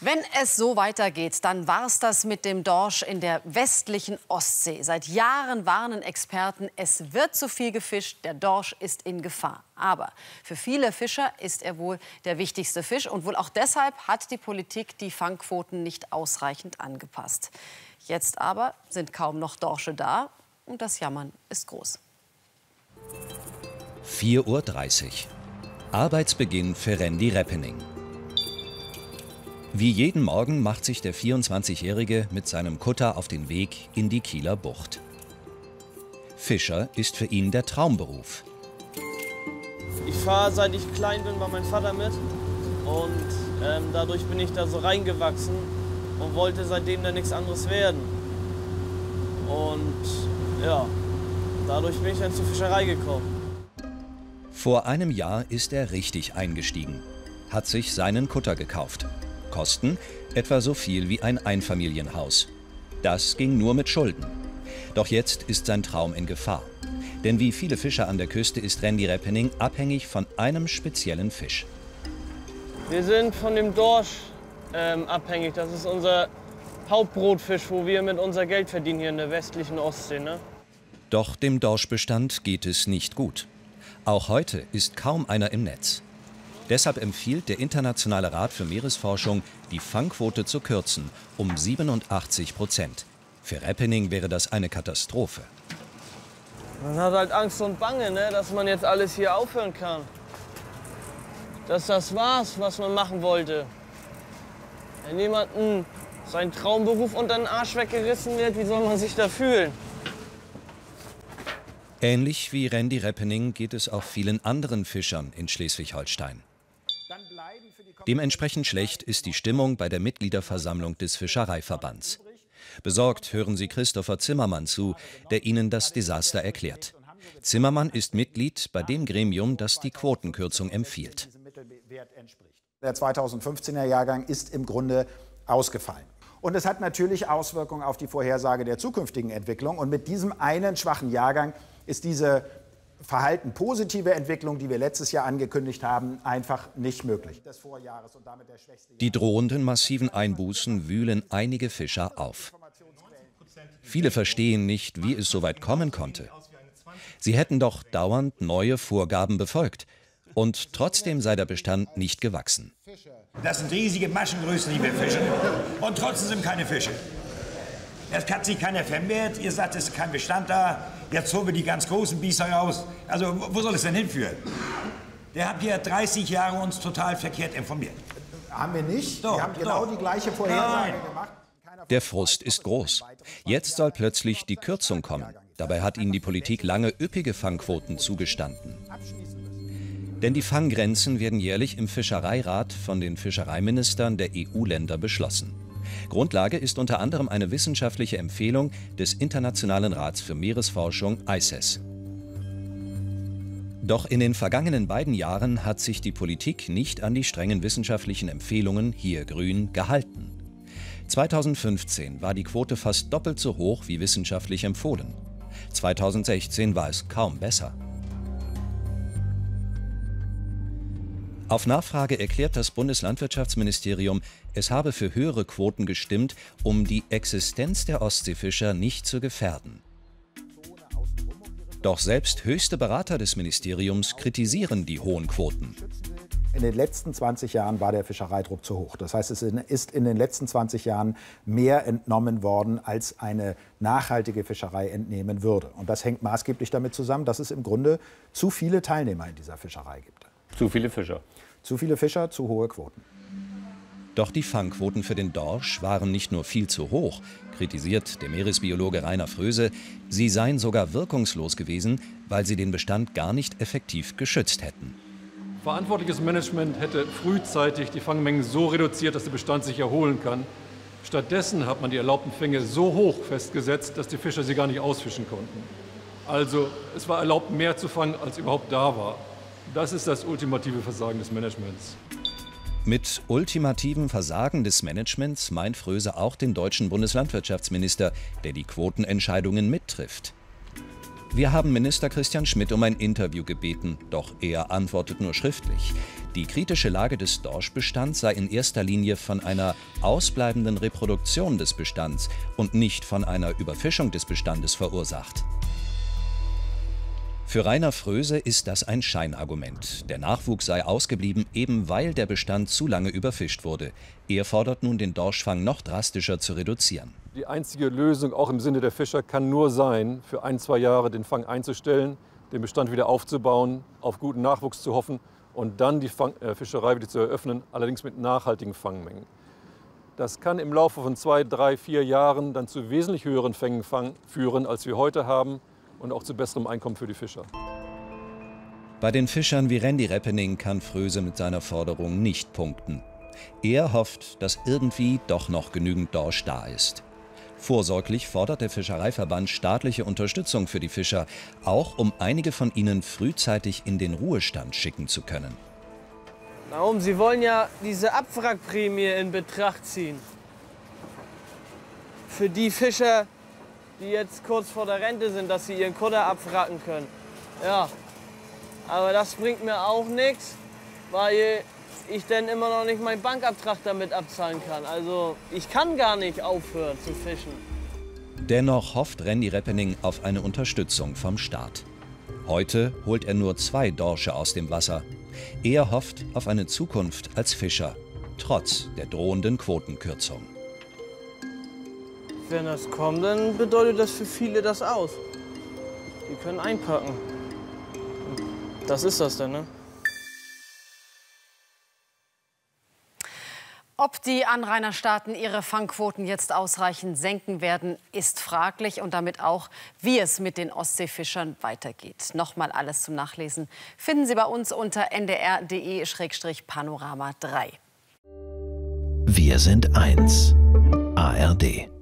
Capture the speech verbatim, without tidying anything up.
Wenn es so weitergeht, dann war's das mit dem Dorsch in der westlichen Ostsee. Seit Jahren warnen Experten, es wird zu viel gefischt, der Dorsch ist in Gefahr. Aber für viele Fischer ist er wohl der wichtigste Fisch. Und wohl auch deshalb hat die Politik die Fangquoten nicht ausreichend angepasst. Jetzt aber sind kaum noch Dorsche da und das Jammern ist groß. vier Uhr dreißig. Arbeitsbeginn für Randy Reppening. Wie jeden Morgen macht sich der vierundzwanzigjährige mit seinem Kutter auf den Weg in die Kieler Bucht. Fischer ist für ihn der Traumberuf. Ich fahre, seit ich klein bin, bei meinem Vater mit. Und ähm, dadurch bin ich da so reingewachsen und wollte seitdem dann nichts anderes werden. Und ja, dadurch bin ich dann zur Fischerei gekommen. Vor einem Jahr ist er richtig eingestiegen, hat sich seinen Kutter gekauft. Kosten etwa so viel wie ein Einfamilienhaus. Das ging nur mit Schulden. Doch jetzt ist sein Traum in Gefahr. Denn wie viele Fischer an der Küste ist Randy Reppening abhängig von einem speziellen Fisch. Wir sind von dem Dorsch ähm, abhängig. Das ist unser Hauptbrotfisch, wo wir mit unser Geld verdienen hier in der westlichen Ostsee. Ne? Doch dem Dorschbestand geht es nicht gut. Auch heute ist kaum einer im Netz. Deshalb empfiehlt der Internationale Rat für Meeresforschung, die Fangquote zu kürzen, um siebenundachtzig Prozent. Für Reppening wäre das eine Katastrophe. Man hat halt Angst und Bange, ne, dass man jetzt alles hier aufhören kann. Dass das war's, was man machen wollte. Wenn jemandem sein Traumberuf unter den Arsch weggerissen wird, wie soll man sich da fühlen? Ähnlich wie Randy Reppening geht es auch vielen anderen Fischern in Schleswig-Holstein. Dementsprechend schlecht ist die Stimmung bei der Mitgliederversammlung des Fischereiverbands. Besorgt hören Sie Christopher Zimmermann zu, der ihnen das Desaster erklärt. Zimmermann ist Mitglied bei dem Gremium, das die Quotenkürzung empfiehlt. Der zweitausendfünfzehner Jahrgang ist im Grunde ausgefallen. Und es hat natürlich Auswirkungen auf die Vorhersage der zukünftigen Entwicklung. Und mit diesem einen schwachen Jahrgang ist diese Verhalten positive Entwicklung, die wir letztes Jahr angekündigt haben, einfach nicht möglich. Die drohenden massiven Einbußen wühlen einige Fischer auf. Viele verstehen nicht, wie es so weit kommen konnte. Sie hätten doch dauernd neue Vorgaben befolgt. Und trotzdem sei der Bestand nicht gewachsen. Das sind riesige Maschengrößen, die wir fischen. Und trotzdem sind keine Fische. Es hat sich keiner vermehrt. Ihr sagt, es ist kein Bestand da. Jetzt holen wir die ganz großen Biester raus. Also, wo soll es denn hinführen? Der hat hier dreißig Jahre uns total verkehrt informiert. Haben wir nicht. Doch, wir haben genau doch. die gleiche Vorhersage Nein. gemacht. Der Frust ist groß. Jetzt soll plötzlich die Kürzung kommen. Dabei hat ihnen die Politik lange üppige Fangquoten zugestanden. Denn die Fanggrenzen werden jährlich im Fischereirat von den Fischereiministern der E U-Länder beschlossen. Grundlage ist unter anderem eine wissenschaftliche Empfehlung des Internationalen Rats für Meeresforschung I C E S. Doch in den vergangenen beiden Jahren hat sich die Politik nicht an die strengen wissenschaftlichen Empfehlungen, hier grün, gehalten. zweitausendfünfzehn war die Quote fast doppelt so hoch wie wissenschaftlich empfohlen. zweitausendsechzehn war es kaum besser. Auf Nachfrage erklärt das Bundeslandwirtschaftsministerium, es habe für höhere Quoten gestimmt, um die Existenz der Ostseefischer nicht zu gefährden. Doch selbst höchste Berater des Ministeriums kritisieren die hohen Quoten. In den letzten zwanzig Jahren war der Fischereidruck zu hoch. Das heißt, es ist in den letzten zwanzig Jahren mehr entnommen worden, als eine nachhaltige Fischerei entnehmen würde. Und das hängt maßgeblich damit zusammen, dass es im Grunde zu viele Teilnehmer in dieser Fischerei gibt. Zu viele Fischer. Zu viele Fischer, zu hohe Quoten. Doch die Fangquoten für den Dorsch waren nicht nur viel zu hoch, kritisiert der Meeresbiologe Rainer Fröse, sie seien sogar wirkungslos gewesen, weil sie den Bestand gar nicht effektiv geschützt hätten. Verantwortliches Management hätte frühzeitig die Fangmengen so reduziert, dass der Bestand sich erholen kann. Stattdessen hat man die erlaubten Fänge so hoch festgesetzt, dass die Fischer sie gar nicht ausfischen konnten. Also es war erlaubt, mehr zu fangen, als überhaupt da war. Das ist das ultimative Versagen des Managements. Mit ultimativem Versagen des Managements meint Fröse auch den deutschen Bundeslandwirtschaftsminister, der die Quotenentscheidungen mittrifft. Wir haben Minister Christian Schmidt um ein Interview gebeten, doch er antwortet nur schriftlich. Die kritische Lage des Dorschbestands sei in erster Linie von einer ausbleibenden Reproduktion des Bestands und nicht von einer Überfischung des Bestandes verursacht. Für Rainer Fröse ist das ein Scheinargument. Der Nachwuchs sei ausgeblieben, eben weil der Bestand zu lange überfischt wurde. Er fordert nun, den Dorschfang noch drastischer zu reduzieren. Die einzige Lösung, auch im Sinne der Fischer, kann nur sein, für ein, zwei Jahre den Fang einzustellen, den Bestand wieder aufzubauen, auf guten Nachwuchs zu hoffen und dann die Fang, äh, Fischerei wieder zu eröffnen, allerdings mit nachhaltigen Fangmengen. Das kann im Laufe von zwei, drei, vier Jahren dann zu wesentlich höheren Fängen führen, als wir heute haben, und auch zu besserem Einkommen für die Fischer. Bei den Fischern wie Randy Reppening kann Fröse mit seiner Forderung nicht punkten. Er hofft, dass irgendwie doch noch genügend Dorsch da ist. Vorsorglich fordert der Fischereiverband staatliche Unterstützung für die Fischer, auch um einige von ihnen frühzeitig in den Ruhestand schicken zu können. Warum? Sie wollen ja diese Abwrackprämie in Betracht ziehen. Für die Fischer, die jetzt kurz vor der Rente sind, dass sie ihren Kutter abwracken können. Ja, aber das bringt mir auch nichts, weil ich dann immer noch nicht meinen Bankabtrag damit abzahlen kann. Also ich kann gar nicht aufhören zu fischen. Dennoch hofft Randy Reppening auf eine Unterstützung vom Staat. Heute holt er nur zwei Dorsche aus dem Wasser. Er hofft auf eine Zukunft als Fischer, trotz der drohenden Quotenkürzung. Wenn das kommt, dann bedeutet das für viele das aus. Die können einpacken. Das ist das denn, ne? Ob die Anrainerstaaten ihre Fangquoten jetzt ausreichend senken werden, ist fraglich. Und damit auch, wie es mit den Ostseefischern weitergeht. Nochmal alles zum Nachlesen finden Sie bei uns unter n d r punkt d e Schrägstrich panorama drei. Wir sind eins. A R D.